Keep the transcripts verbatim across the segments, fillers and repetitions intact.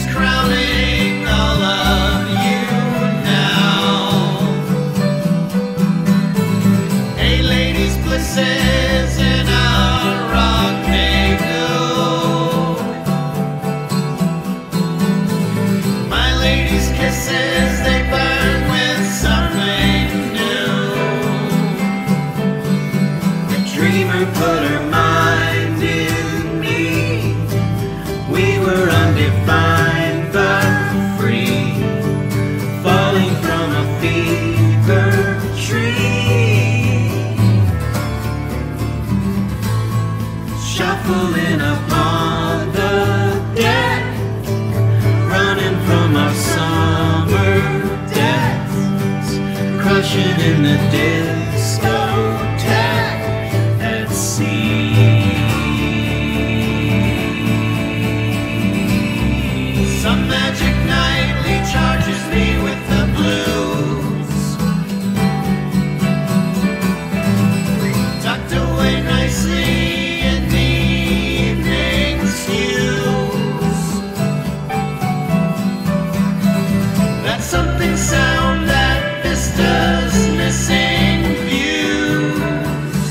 crowning all of you now. Hey ladies, blisses in our rendezvous. My ladies' kisses, they burn with something new. The dreamer put her mind in me. We were undefined but free, falling from a fever tree, shuffling upon the deck, running from our summer deaths, crushing in the discotheque at sea. Some magic nightly charges me with the blues, tucked away nicely in the evening's hues. That something sound, that vista's missing views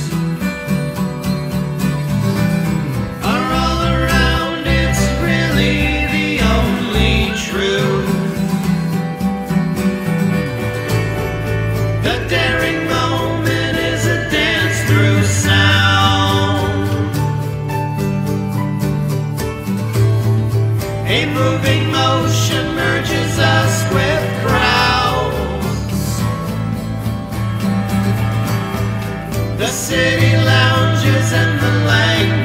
are all around. It's really the only truth. The daring moment is a dance through sound, a moving motion merges us with crowds. The city lounges and the language